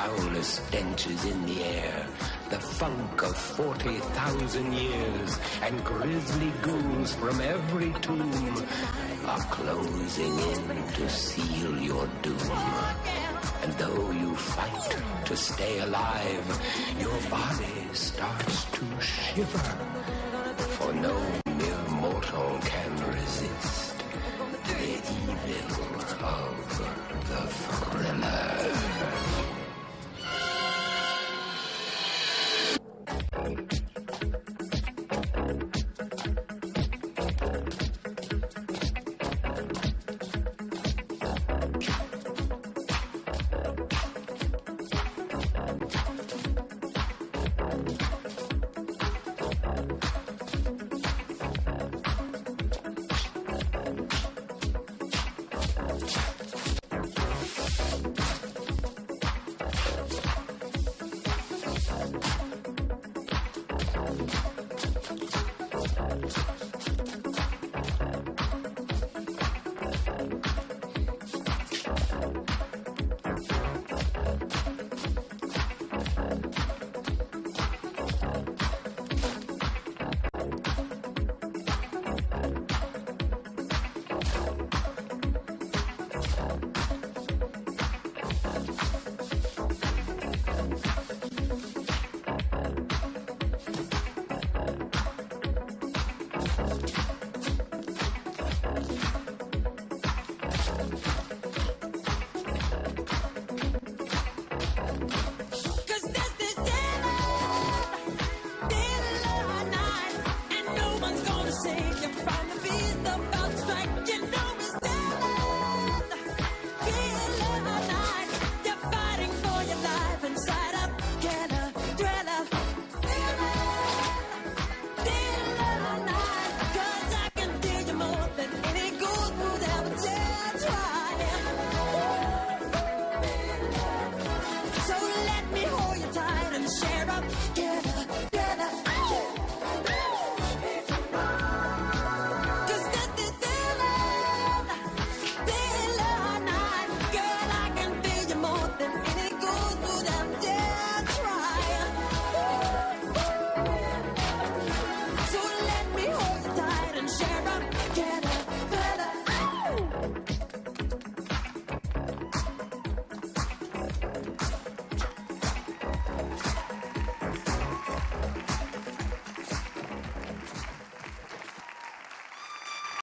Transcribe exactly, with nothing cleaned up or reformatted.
foulest stenches in the air, the funk of forty thousand years, and grisly ghouls from every tomb are closing in to seal your doom. And though you fight to stay alive, your body starts to shiver, for no mere mortal can resist the evil of the thriller.